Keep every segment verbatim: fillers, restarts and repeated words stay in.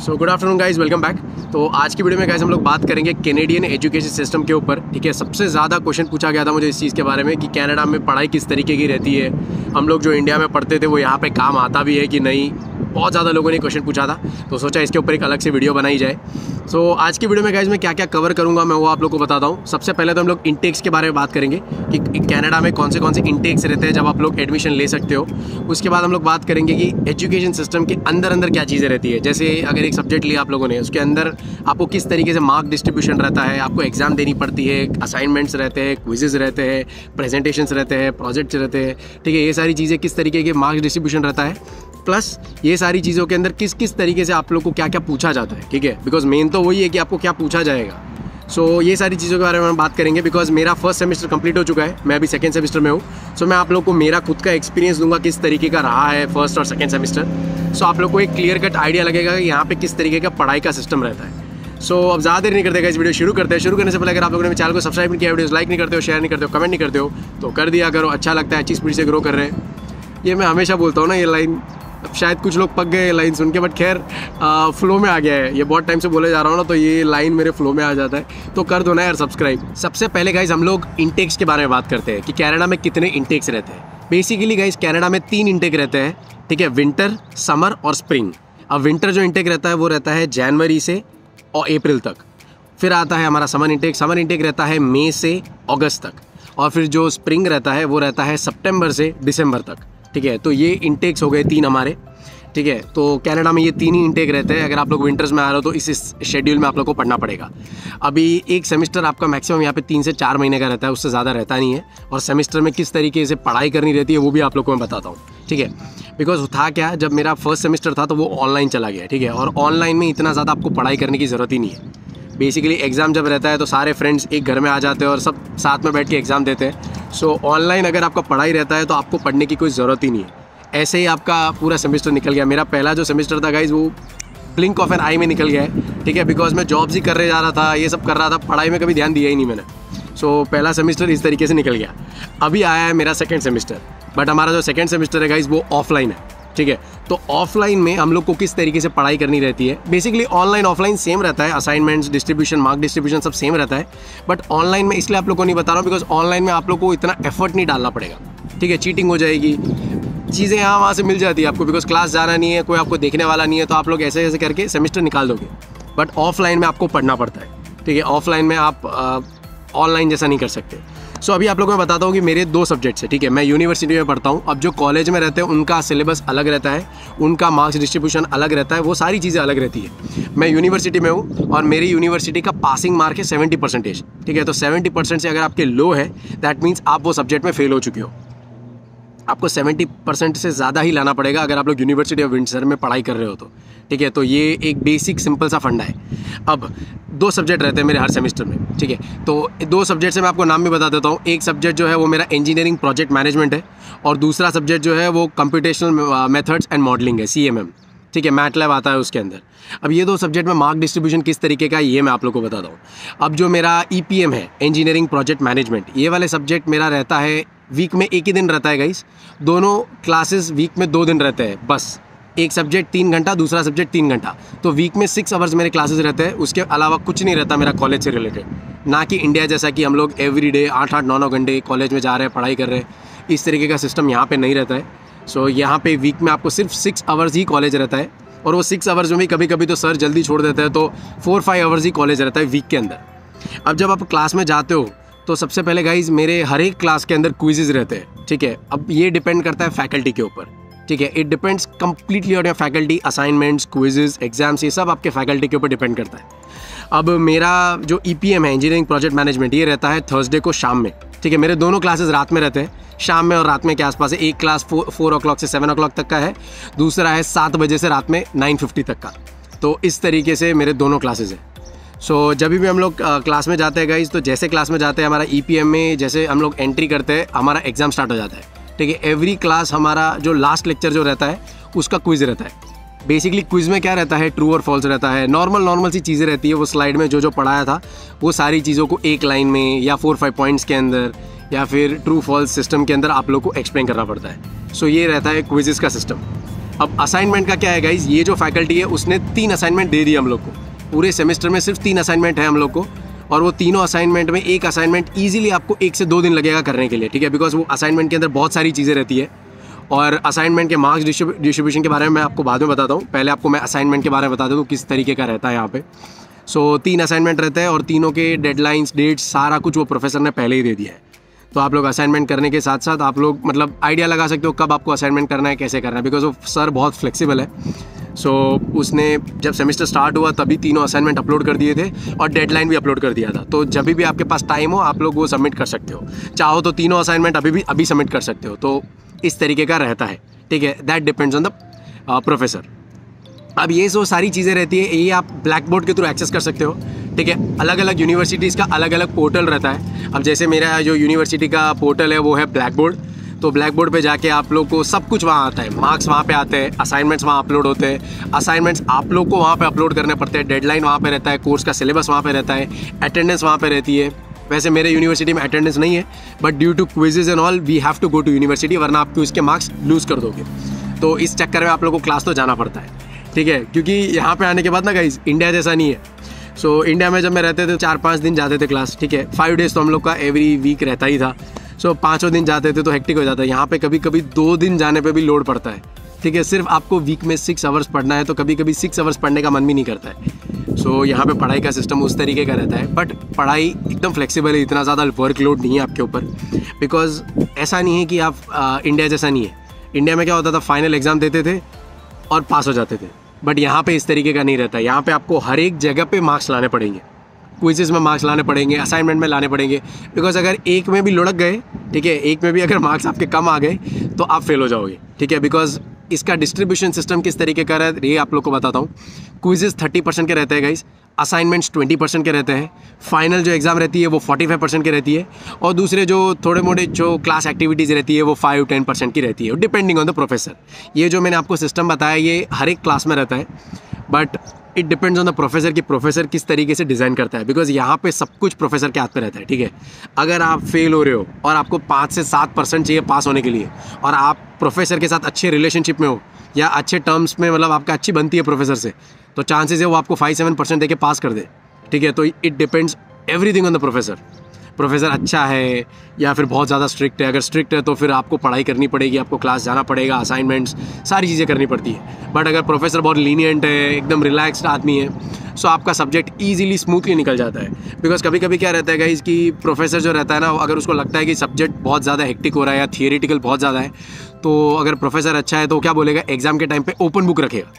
सो good afternoon guys, welcome back. तो आज की वीडियो में गाइज हम लोग बात करेंगे कैनेडियन एजुकेशन सिस्टम के ऊपर। ठीक है, सबसे ज़्यादा क्वेश्चन पूछा गया था मुझे इस चीज़ के बारे में कि कनाडा में पढ़ाई किस तरीके की रहती है, हम लोग जो इंडिया में पढ़ते थे वो यहाँ पे काम आता भी है कि नहीं। बहुत ज़्यादा लोगों ने क्वेश्चन पूछा था, तो सोचा इसके ऊपर एक अलग से वीडियो बनाई जाए। सो so, आज की वीडियो में गाइज मैं क्या क्या कवर करूँगा मैं वो आप लोग को बताता हूँ। सबसे पहले तो हम लोग इंटेक्स के बारे में बात करेंगे कि कनाडा में कौन से कौन से इंटेक्स रहते हैं जब आप लोग एडमिशन ले सकते हो। उसके बाद हम लोग बात करेंगे कि एजुकेशन सिस्टम के अंदर अंदर क्या चीज़ें रहती है। जैसे अगर एक सब्जेक्ट लिया आप लोगों ने, उसके अंदर आपको किस तरीके से मार्क डिस्ट्रीब्यूशन रहता है, आपको एग्जाम देनी पड़ती है, असाइनमेंट्स रहते हैं, क्विजेज रहते हैं, प्रेजेंटेशंस रहते हैं, प्रोजेक्ट्स रहते हैं। ठीक है, ये सारी चीज़ें किस तरीके के मार्क्स डिस्ट्रीब्यूशन रहता है, प्लस ये सारी चीज़ों के अंदर किस किस तरीके से आप लोग को क्या क्या पूछा जाता है। ठीक है, बिकॉज मेन तो वही है कि आपको क्या पूछा जाएगा। सो so, ये सारी चीज़ों के बारे में हम बात करेंगे। बिकॉज मेरा फर्स्ट सेमेस्टर कंप्लीट हो चुका है, मैं अभी सेकंड सेमेस्टर में हूँ। सो so, मैं आप लोग को मेरा खुद का एक्सपीरियंस दूंगा किस तरीके का रहा है फर्स्ट और सेकंड सेमेस्टर। सो आप लोग को एक क्लियर कट आइडिया लगेगा कि यहाँ पे किस तरीके का पढ़ाई का सिस्टम रहता है। सो so, अब ज़्यादा देर नहीं करते इस वीडियो शुरू करते हैं। शुरू करने से पहले अगर आप लोगों ने चैनल को सब्सक्राइब नहीं किया, वीडियोस लाइक नहीं करते हो, शेयर नहीं करते हो, कमेंट नहीं करते हो तो कर दिया करो। अच्छा लगता है, अच्छी स्पीड से ग्रो कर रहे हैं। ये मैं हमेशा बोलता हूँ ना, ये लाइन अब शायद कुछ लोग पक गए लाइन सुन के, बट खैर फ्लो में आ गया है। ये बहुत टाइम से बोले जा रहा हूँ ना, तो ये लाइन मेरे फ्लो में आ जाता है, तो कर दो ना यार सब्सक्राइब। सबसे पहले गाइज हम लोग इंटेक्स के बारे में बात करते हैं कि कनाडा में कितने इंटेक्स रहते हैं। बेसिकली गाइज कनाडा में तीन इंटेक रहते हैं। ठीक है, विंटर, समर और स्प्रिंग। अब विंटर जो इंटेक रहता है वो रहता है जनवरी से और अप्रैल तक। फिर आता है हमारा समर इंटेक। समर इंटेक रहता है मई से अगस्त तक। और फिर जो स्प्रिंग रहता है वो रहता है सितंबर से दिसंबर तक। ठीक है, तो ये इंटेक्स हो गए तीन हमारे। ठीक है, तो कनाडा में ये तीन ही इंटेक रहते हैं। अगर आप लोग विंटर्स में आ रहे हो तो इस शेड्यूल में आप लोग को पढ़ना पड़ेगा। अभी एक सेमेस्टर आपका मैक्सिमम यहाँ पे तीन से चार महीने का रहता है, उससे ज़्यादा रहता नहीं है। और सेमेस्टर में किस तरीके से पढ़ाई करनी रहती है वो भी आप लोग को मैं बताता हूँ। ठीक है, बिकॉज था क्या, जब मेरा फर्स्ट सेमेस्टर था तो वो ऑनलाइन चला गया। ठीक है, और ऑनलाइन में इतना ज़्यादा आपको पढ़ाई करने की ज़रूरत ही नहीं है। बेसिकली एग्ज़ाम जब रहता है तो सारे फ्रेंड्स एक घर में आ जाते हैं और सब साथ में बैठ के एग्ज़ाम देते हैं। सो ऑनलाइन अगर आपका पढ़ाई रहता है तो आपको पढ़ने की कोई ज़रूरत ही नहीं है। ऐसे ही आपका पूरा सेमेस्टर निकल गया। मेरा पहला जो सेमेस्टर था गाइज वो ब्लिंक ऑफ एन आई में निकल गया है। ठीक है, बिकॉज मैं जॉब्स ही करने जा रहा था, ये सब कर रहा था, पढ़ाई में कभी ध्यान दिया ही नहीं मैंने। सो so, पहला सेमेस्टर इस तरीके से निकल गया। अभी आया है मेरा सेकेंड सेमेस्टर, बट हमारा जो सेकेंड सेमेस्टर है गाइज वो ऑफलाइन है। ठीक है, तो ऑफलाइन में हम लोग को किस तरीके से पढ़ाई करनी रहती है। बेसिकली ऑनलाइन ऑफलाइन सेम रहता है, असाइनमेंट्स, डिस्ट्रीब्यूशन, मार्क डिस्ट्रीब्यूशन सब सेम रहता है। बट ऑनलाइन में इसलिए आप लोग को नहीं बता रहा हूँ बिकॉज ऑनलाइन में आप लोग को इतना एफर्ट नहीं डालना पड़ेगा। ठीक है, चीटिंग हो जाएगी, चीज़ें यहाँ वहाँ से मिल जाती है आपको, बिकॉज क्लास जाना नहीं है, कोई आपको देखने वाला नहीं है, तो आप लोग ऐसे ऐसे करके सेमेस्टर निकाल दोगे। बट ऑफलाइन में आपको पढ़ना पड़ता है। ठीक है, ऑफलाइन में आप ऑनलाइन जैसा नहीं कर सकते। सो so, अभी आप लोगों को मैं बताता हूँ कि मेरे दो सब्जेक्ट्स हैं। ठीक है, मैं यूनिवर्सिटी में पढ़ता हूँ। अब जो कॉलेज में रहते हैं उनका सिलेबस अलग रहता है, उनका मार्क्स डिस्ट्रीब्यूशन अलग रहता है, वो सारी चीज़ें अलग रहती है। मैं यूनिवर्सिटी में हूँ और मेरी यूनिवर्सिटी का पासिंग मार्क है सेवेंटी परसेंटेज। ठीक है, तो सेवेंटी परसेंट से अगर आपके लो है दैट मीन्स आप वो सब्जेक्ट में फेल हो चुके हो। आपको सेवेंटी परसेंट से ज़्यादा ही लाना पड़ेगा अगर आप लोग यूनिवर्सिटी ऑफ विंडसर में पढ़ाई कर रहे हो तो। ठीक है, तो ये एक बेसिक सिंपल सा फंडा है। अब दो सब्जेक्ट रहते हैं मेरे हर सेमेस्टर में। ठीक है, तो दो सब्जेक्ट से मैं आपको नाम भी बता देता हूँ। एक सब्जेक्ट जो है वो मेरा इंजीनियरिंग प्रोजेक्ट मैनेजमेंट है और दूसरा सब्जेक्ट जो है वो कंप्यूटेशनल मेथड्स एंड मॉडलिंग है, सी एम एम। ठीक है, मैटलैब आता है उसके अंदर। अब ये दो सब्जेक्ट में मार्क डिस्ट्रीब्यूशन किस तरीके का है ये मैं आप लोग को बताता हूँ। अब जो मेरा ई पी एम है, इंजीनियरिंग प्रोजेक्ट मैनेजमेंट, ये वाले सब्जेक्ट मेरा रहता है वीक में एक ही दिन रहता है गाइस। दोनों क्लासेस वीक में दो दिन रहते हैं बस। एक सब्जेक्ट तीन घंटा, दूसरा सब्जेक्ट तीन घंटा, तो वीक में सिक्स आवर्स मेरे क्लासेस रहते हैं। उसके अलावा कुछ नहीं रहता मेरा कॉलेज से रिलेटेड। ना कि इंडिया जैसा कि हम लोग एवरी डे आठ आठ नौ नौ घंटे कॉलेज में जा रहे हैं, पढ़ाई कर रहे हैं, इस तरीके का सिस्टम यहाँ पे नहीं रहता है। सो so, यहाँ पे वीक में आपको सिर्फ सिक्स आवर्स ही कॉलेज रहता है और वो सिक्स आवर्स में भी कभी कभी तो सर जल्दी छोड़ देते हैं, तो फोर फाइव आवर्स ही कॉलेज रहता है वीक के अंदर। अब जब आप क्लास में जाते हो तो सबसे पहले गाइज मेरे हर एक क्लास के अंदर क्विजेज रहते हैं। ठीक है, अब ये डिपेंड करता है फैकल्टी के ऊपर। ठीक है, it depends completely on your faculty. Assignments, quizzes, exams, ये सब आपके फैकल्टी के ऊपर डिपेंड करता है। अब मेरा जो ई पी एम है, इंजीनियरिंग प्रोजेक्ट मैनेजमेंट, ये रहता है थर्सडे को शाम में। ठीक है, मेरे दोनों क्लासेस रात में रहते हैं, शाम में और रात में के आसपास है। एक class four four o'clock से सेवन ओ क्लॉक तक का है, दूसरा है सात बजे से रात में नाइन फिफ्टी तक का। तो इस तरीके से मेरे दोनों क्लासेस हैं। सो so, जब भी हम लोग क्लास में जाते हैं गाइज, तो जैसे क्लास में जाते हैं हमारा ई पी एम में जैसे हम लोग एंट्री करते हैं, हमारा एग्जाम स्टार्ट हो जाता है। ठीक है, एवरी क्लास हमारा जो लास्ट लेक्चर जो रहता है उसका क्विज रहता है। बेसिकली क्विज में क्या रहता है, ट्रू और फॉल्स रहता है, नॉर्मल नॉर्मल सी चीज़ें रहती है। वो स्लाइड में जो जो पढ़ाया था वो सारी चीज़ों को एक लाइन में या फोर फाइव पॉइंट्स के अंदर या फिर ट्रू फॉल्स सिस्टम के अंदर आप लोग को एक्सप्लेन करना पड़ता है। सो so, ये रहता है क्विजेस का सिस्टम। अब असाइनमेंट का क्या है गाइज, ये जो फैकल्टी है उसने तीन असाइनमेंट दे दी हम लोग को, पूरे सेमेस्टर में सिर्फ तीन असाइनमेंट है हम लोग को, और वो तीनों असाइनमेंट में एक असाइनमेंट ईजिली आपको एक से दो दिन लगेगा करने के लिए, ठीक है, बिकॉज वो असाइनमेंट के अंदर बहुत सारी चीज़ें रहती है। और असाइनमेंट के मार्क्स डिस्ट्रीब्यूशन के बारे में मैं आपको बाद में बताता हूँ, पहले आपको मैं असाइनमेंट के बारे में बता देता हूँ किस तरीके का रहता है यहाँ पे। सो so, तीन असाइनमेंट रहते हैं और तीनों के डेडलाइंस, डेट्स, सारा कुछ वो प्रोफेसर ने पहले ही दे दिया है। तो आप लोग असाइनमेंट करने के साथ साथ आप लोग मतलब आइडिया लगा सकते हो कब आपको असाइनमेंट करना है, कैसे करना है, बिकॉज वो सर बहुत फ्लेक्सिबल है। सो so, उसने जब सेमेस्टर स्टार्ट हुआ तभी तीनों असाइनमेंट अपलोड कर दिए थे और डेडलाइन भी अपलोड कर दिया था। तो जब भी आपके पास टाइम हो आप लोग वो सबमिट कर सकते हो, चाहो तो तीनों असाइनमेंट अभी भी अभी सबमिट कर सकते हो। तो इस तरीके का रहता है, ठीक है, that depends on the professor. अब ये जो सारी चीज़ें रहती है ये आप ब्लैक बोर्ड के थ्रू एक्सेस कर सकते हो, ठीक है। अलग अलग यूनिवर्सिटीज़ का अलग अलग पोर्टल रहता है। अब जैसे मेरा जो यूनिवर्सिटी का पोर्टल है वो है ब्लैक बोर्ड, तो ब्लैक बोर्ड पे जाके आप लोग को सब कुछ वहाँ आता है, मार्क्स वहाँ पे आते हैं, असाइनमेंट्स वहाँ अपलोड होते हैं, असाइनमेंट्स आप लोग को वहाँ पे अपलोड करने पड़ते हैं, डेडलाइन वहाँ पे रहता है, कोर्स का सिलेबस वहाँ पे रहता है, अटेंडेंस वहाँ पे रहती है। वैसे मेरे यूनिवर्सिटी में अटेंडेंस नहीं है, but due to quizzes and all we have to go to university, वरना आपको इसके मार्क्स लूज़ कर दोगे। तो इस चक्कर में आप लोग को क्लास तो जाना पड़ता है, ठीक है, क्योंकि यहाँ पे आने के बाद ना गाइस इंडिया जैसा नहीं है। सो so, इंडिया में जब मैं रहते थे चार पाँच दिन जाते थे क्लास, ठीक है, फाइव डेज़ तो हम लोग का एवरी वीक रहता ही था। सो so, पाँचों दिन जाते थे तो हेक्टिक हो जाता है। यहाँ पे कभी कभी दो दिन जाने पे भी लोड पड़ता है, ठीक है। सिर्फ आपको वीक में सिक्स आवर्स पढ़ना है तो कभी कभी सिक्स आवर्स पढ़ने का मन भी नहीं करता है। सो so, यहाँ पे पढ़ाई का सिस्टम उस तरीके का रहता है, बट पढ़ाई एकदम फ्लेक्सिबल है, इतना ज़्यादा वर्कलोड नहीं है आपके ऊपर, बिकॉज ऐसा नहीं है कि आप आ, इंडिया जैसा नहीं है। इंडिया में क्या होता था, फाइनल एग्ज़ाम देते थे और पास हो जाते थे, बट यहाँ पे इस तरीके का नहीं रहता है। यहाँ पे आपको हर एक जगह पे मार्क्स लाने पड़ेंगे, क्विज़ेस में मार्क्स लाने पड़ेंगे, असाइनमेंट में लाने पड़ेंगे, बिकॉज अगर एक में भी लुढ़क गए, ठीक है, एक में भी अगर मार्क्स आपके कम आ गए तो आप फेल हो जाओगे, ठीक है। बिकॉज इसका डिस्ट्रीब्यूशन सिस्टम किस तरीके का है ये आप लोग को बताता हूँ। क्विज़ेस थर्टी परसेंट के रहते हैं गाइस, असाइनमेंट्स ट्वेंटी परसेंट के रहते हैं, फाइनल जो एग्ज़ाम रहती है वो फोर्टी फाइव परसेंट की रहती है, और दूसरे जो थोड़े मोटे जो क्लास एक्टिविटीज़ रहती है वो फाइव टेन परसेंट की रहती है, डिपेंडिंग ऑन द प्रोफेसर। ये जो मैंने आपको सिस्टम बताया ये हर एक क्लास में रहता है, but it depends on the professor कि प्रोफेसर किस तरीके से डिज़ाइन करता है, बिकॉज यहाँ पे सब कुछ प्रोफेसर के हाथ पे रहता है, ठीक है। अगर आप फेल हो रहे हो और आपको पाँच से सात परसेंट चाहिए पास होने के लिए, और आप प्रोफेसर के साथ अच्छे रिलेशनशिप में हो या अच्छे टर्म्स में, मतलब आपका अच्छी बनती है प्रोफेसर से, तो चांसेस है वो आपको फाइव सेवन परसेंट देके पास कर दे, ठीक है। तो it depends everything on the professor. Professor अच्छा है या फिर बहुत ज़्यादा स्ट्रिक्ट है। अगर स्ट्रिक्ट है तो फिर आपको पढ़ाई करनी पड़ेगी, आपको क्लास जाना पड़ेगा, असाइनमेंट्स सारी चीज़ें करनी पड़ती है। बट अगर प्रोफेसर बहुत लीनियंट है, एकदम रिलैक्स्ड आदमी है, सो आपका सब्जेक्ट ईजिली स्मूथली निकल जाता है। बिकॉज कभी कभी क्या रहता है गाइस कि प्रोफेसर जो रहता है ना, अगर उसको लगता है कि सब्जेक्ट बहुत ज़्यादा हेक्टिक हो रहा है या थियरिटिकल बहुत ज़्यादा है, तो अगर प्रोफेसर अच्छा है तो क्या बोलेगा, एग्ज़ाम के टाइम पे ओपन बुक रखेगा,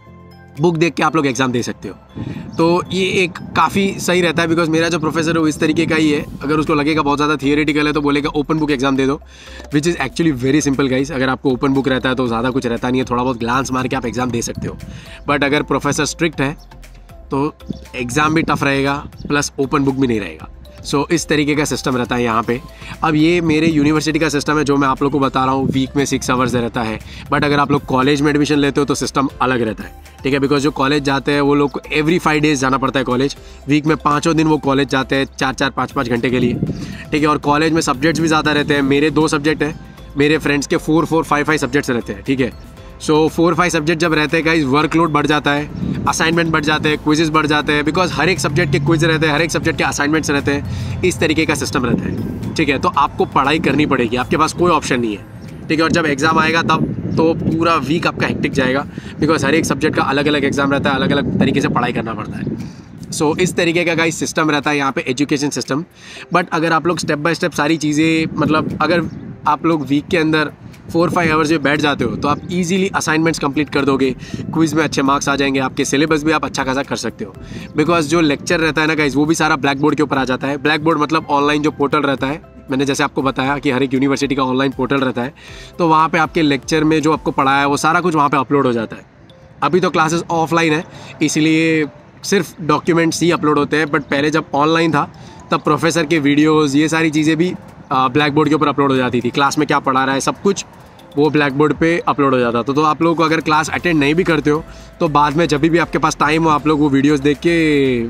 बुक देख के आप लोग एग्ज़ाम दे सकते हो। तो ये एक काफ़ी सही रहता है, बिकॉज मेरा जो प्रोफेसर है वो इस तरीके का ही है। अगर उसको लगेगा बहुत ज़्यादा थियरिटिकल है तो बोलेगा ओपन बुक एग्जाम दे दो, which is actually very simple guys. अगर आपको ओपन बुक रहता है तो ज़्यादा कुछ रहता नहीं है, थोड़ा बहुत ग्लांस मार के आप एग्ज़ाम दे सकते हो। बट अगर प्रोफेसर स्ट्रिक्ट है तो एग्ज़ाम भी टफ रहेगा, प्लस ओपन बुक भी नहीं रहेगा। सो so, इस तरीके का सिस्टम रहता है यहाँ पे। अब ये मेरे यूनिवर्सिटी का सिस्टम है जो मैं आप लोग को बता रहा हूँ, वीक में सिक्स आवर्स रहता है। बट अगर आप लोग कॉलेज में एडमिशन लेते हो तो सिस्टम अलग रहता है, ठीक है। बिकॉज जो कॉलेज जाते हैं वो लोग को एवरी फाइव डेज़ जाना पड़ता है कॉलेज, वीक में पाँचों दिन वो कॉलेज जाते हैं, चार चार पाँच पाँच घंटे के लिए, ठीक है। और कॉलेज में सब्जेक्ट्स भी ज़्यादा रहते हैं। मेरे दो सब्जेक्ट हैं, मेरे फ्रेंड्स के four four five five subjects रहते हैं, ठीक है। सो फोर फाइव सब्जेक्ट जब रहते हैं गाइस, वर्कलोड बढ़ जाता है, असाइनमेंट बढ़ जाते हैं, क्विजेस बढ़ जाते हैं, बिकॉज हर एक सब्जेक्ट के क्विज रहते हैं, हर एक सब्जेक्ट के असाइनमेंट्स रहते हैं। इस तरीके का सिस्टम रहता है, ठीक है। तो आपको पढ़ाई करनी पड़ेगी, आपके पास कोई ऑप्शन नहीं है, ठीक है। और जब एग्ज़ाम आएगा तब तो पूरा वीक आपका हेक्टिक जाएगा, बिकॉज हर एक सब्जेक्ट का अलग अलग एग्जाम रहता है, अलग अलग तरीके से पढ़ाई करना पड़ता है। सो so, इस तरीके का गाइस सिस्टम रहता है यहाँ पे एजुकेशन सिस्टम। बट अगर आप लोग स्टेप बाय स्टेप सारी चीज़ें, मतलब अगर आप लोग वीक के अंदर फोर फाइव आवर्स में बैठ जाते हो तो आप इजीली असाइनमेंट्स कंप्लीट कर दोगे, क्विज में अच्छे मार्क्स आ जाएंगे, आपके सिलेबस भी आप अच्छा खासा कर सकते हो। बिकॉज जो लेक्चर रहता है ना गाइस, वो भी सारा ब्लैक बोर्ड के ऊपर आ जाता है। ब्लैक बोर्ड मतलब ऑनलाइन जो पोर्टल रहता है, मैंने जैसे आपको बताया कि हर एक यूनिवर्सिटी का ऑनलाइन पोर्टल रहता है, तो वहाँ पे आपके लेक्चर में जो आपको पढ़ाया है वो सारा कुछ वहाँ पे अपलोड हो जाता है। अभी तो क्लासेस ऑफलाइन है, इसलिए सिर्फ डॉक्यूमेंट्स ही अपलोड होते हैं, बट पहले जब ऑनलाइन था तब प्रोफेसर के वीडियोज़, ये सारी चीज़ें भी ब्लैक बोर्ड के ऊपर अपलोड हो जाती थी। क्लास में क्या पढ़ा रहा है सब कुछ वो ब्लैक बोर्ड पे अपलोड हो जाता था। तो, तो आप लोग को अगर क्लास अटेंड नहीं भी करते हो तो बाद में जब भी आपके पास टाइम हो, आप लोग वो वीडियोस देख के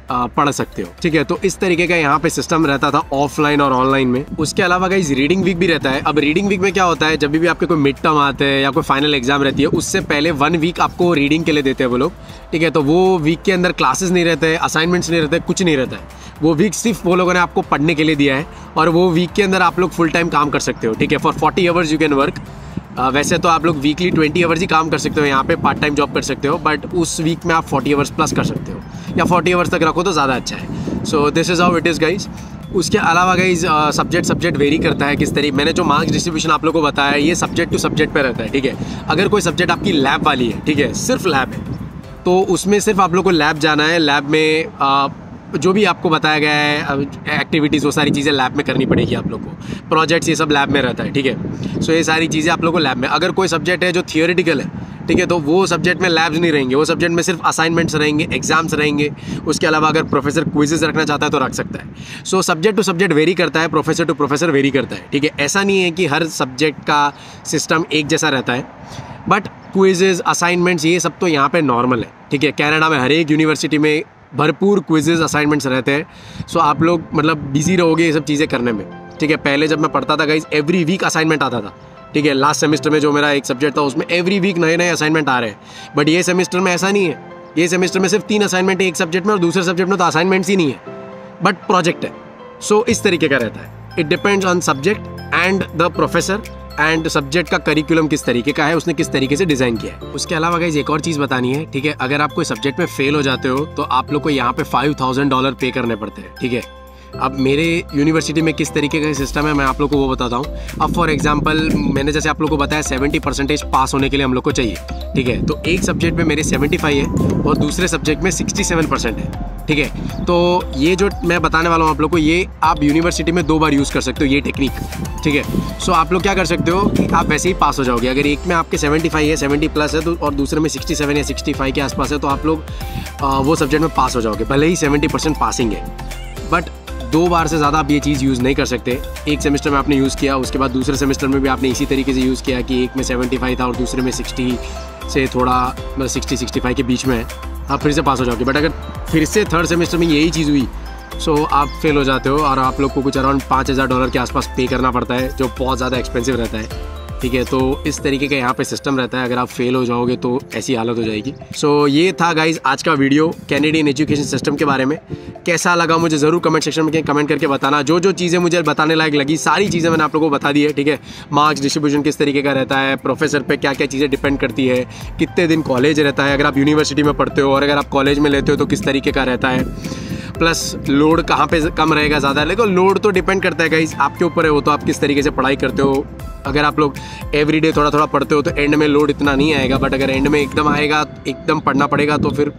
पढ़ सकते हो, ठीक है। तो इस तरीके का यहाँ पे सिस्टम रहता था ऑफलाइन और ऑनलाइन में। उसके अलावा गाइस रीडिंग वीक भी रहता है। अब रीडिंग वीक में क्या होता है, जब भी आपके कोई मिड टर्म आते हैं या कोई फाइनल एग्जाम रहती है, उससे पहले वन वीक आपको रीडिंग के लिए देते हैं वो लोग, ठीक है। तो वो वीक के अंदर क्लासेस नहीं रहते, असाइनमेंट्स नहीं रहते, कुछ नहीं रहता है। वो वीक सिर्फ वो लोगों ने आपको पढ़ने के लिए दिया है और वो वीक के अंदर आप लोग फुल टाइम काम कर सकते हो, ठीक है। For forty hours you can work. Uh, वैसे तो आप लोग वीकली ट्वेंटी आवर्स ही काम कर सकते हो, यहाँ पे पार्ट टाइम जॉब कर सकते हो, बट उस वीक में आप फोर्टी आवर्स प्लस कर सकते हो, या फोर्टी आवर्स तक रखो तो ज़्यादा अच्छा है। So this is how it is guys. उसके अलावा गाइज सब्जेक्ट सब्जेक्ट वेरी करता है किस तरीके। मैंने जो मार्क्स डिस्ट्रीब्यूशन आप लोगों को बताया है, ये सब्जेक्ट टू सब्जेक्ट पे रहता है, ठीक है। अगर कोई सब्जेक्ट आपकी लैब वाली है, ठीक है, सिर्फ लैब है, तो उसमें सिर्फ आप लोग को लैब जाना है। लैब में uh, जो भी आपको बताया गया है एक्टिविटीज़, वो सारी चीज़ें लैब में करनी पड़ेगी आप लोग को। प्रोजेक्ट्स ये सब लैब में रहता है, ठीक है। सो ये सारी चीज़ें आप लोग को लैब में। अगर कोई सब्जेक्ट है जो थियोरेटिकल है, ठीक है, तो वो सब्जेक्ट में लैब्स नहीं रहेंगे, वो सब्जेक्ट में सिर्फ असाइनमेंट्स रहेंगे, एग्जाम्स रहेंगे। उसके अलावा अगर प्रोफेसर क्विजेस रखना चाहता है तो रख सकता है। So subject to subject vary करता है, प्रोफेसर टू प्रोफेसर वेरी करता है, ठीक है। ऐसा नहीं है कि हर सब्जेक्ट का सिस्टम एक जैसा रहता है, बट क्विजेज, असाइनमेंट्स, ये सब तो यहाँ पे नॉर्मल है, ठीक है। कनाडा में हर एक यूनिवर्सिटी में भरपूर क्विजेज, असाइनमेंट्स रहते हैं। सो आप लोग मतलब बिजी रहोगे ये सब चीज़ें करने में, ठीक है। पहले जब मैं पढ़ता था गाइज, एवरी वीक असाइनमेंट आता था, ठीक है। लास्ट सेमेस्टर में जो मेरा एक सब्जेक्ट था, उसमें एवरी वीक नए नए असाइनमेंट आ रहे हैं। बट ये सेमेस्टर में ऐसा नहीं है। ये सेमेस्टर में सिर्फ तीन असाइनमेंट है एक सब्जेक्ट में, और दूसरे सब्जेक्ट में तो असाइनमेंट्स ही नहीं है, बट प्रोजेक्ट है। सो इस तरीके का रहता है। It depends on subject and the professor and subject का करिकुलम किस तरीके का है, उसने किस तरीके से डिज़ाइन किया है। उसके अलावा गाइज एक और चीज़ बतानी है, ठीक है। अगर आप कोई सब्जेक्ट में फेल हो जाते हो तो आप लोग को यहाँ पे फाइव थाउजेंड डॉलर पे करने पड़ते हैं, ठीक है। अब मेरे यूनिवर्सिटी में किस तरीके का सिस्टम है मैं आप लोग को वो बताता हूँ। अब फॉर एग्जांपल मैंने जैसे आप लोग को बताया सेवेंटी परसेंटेज पास होने के लिए हम लोग को चाहिए, ठीक है। तो एक सब्जेक्ट में मेरे सेवेंटी फाइव है और दूसरे सब्जेक्ट में सिक्सटी सेवन परसेंट है, ठीक है। तो ये जो मैं बताने वाला हूँ आप लोग को, ये आप यूनिवर्सिटी में दो बार यूज़ कर सकते हो ये टेक्निक, ठीक है। सो आप लोग क्या कर सकते हो कि आप वैसे ही पास हो जाओगे। अगर एक में आपके सेवेंटी फाइव है, सेवेंटी प्लस है, तो और दूसरे में सिक्सटी सेवन या सिक्सटी फाइव के आसपास है, तो आप लोग आ, वो सब्जेक्ट में पास हो जाओगे, भले ही सेवेंटी परसेंट पासिंग है। बट दो बार से ज़्यादा आप ये चीज़ यूज़ नहीं कर सकते। एक सेमेस्टर में आपने यूज़ किया, उसके बाद दूसरे सेमेस्टर में भी आपने इसी तरीके से यूज़ किया कि एक में सेवेंटी फाइव था और दूसरे में सिक्सटी से थोड़ा मतलब सिक्सटी सिक्सटी फाइव के बीच में है, आप फिर से पास हो जाओगे। बट अगर फिर से थर्ड सेमेस्टर में यही चीज़ हुई, सो आप फेल हो जाते हो और आप लोग को कुछ अराउंड पाँच हज़ार डॉलर के आसपास पे करना पड़ता है, जो बहुत ज़्यादा एक्सपेंसिव रहता है, ठीक है। तो इस तरीके का यहाँ पे सिस्टम रहता है। अगर आप फेल हो जाओगे तो ऐसी हालत हो जाएगी। सो so, ये था गाइज आज का वीडियो कैनेडियन एजुकेशन सिस्टम के बारे में। कैसा लगा मुझे ज़रूर कमेंट सेक्शन में कमेंट करके बताना। जो जो चीज़ें मुझे बताने लायक लगी सारी चीज़ें मैंने आप लोगों को बता दी है, ठीक है। मार्क्स डिस्ट्रीब्यूशन किस तरीके का रहता है, प्रोफेसर पे क्या क्या चीज़ें डिपेंड करती है, कितने दिन कॉलेज रहता है अगर आप यूनिवर्सिटी में पढ़ते हो, और अगर आप कॉलेज में लेते हो तो किस तरीके का रहता है, प्लस लोड कहाँ पे कम रहेगा ज़्यादा। लेकिन लोड तो डिपेंड करता है गाइस, आपके ऊपर है वो, तो आप किस तरीके से पढ़ाई करते हो। अगर आप लोग एवरीडे थोड़ा थोड़ा पढ़ते हो तो एंड में लोड इतना नहीं आएगा, बट अगर एंड में एकदम आएगा, एकदम पढ़ना पड़ेगा, तो फिर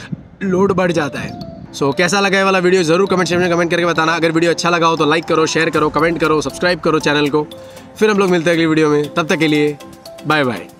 लोड बढ़ जाता है। सो so, कैसा लगा ये वाला वीडियो ज़रूर कमेंट सेक्शन में कमेंट करके बताना। अगर वीडियो अच्छा लगा हो तो लाइक करो, शेयर करो, कमेंट करो, सब्सक्राइब करो चैनल को। फिर हम लोग मिलते हैं अगली वीडियो में, तब तक के लिए बाय बाय।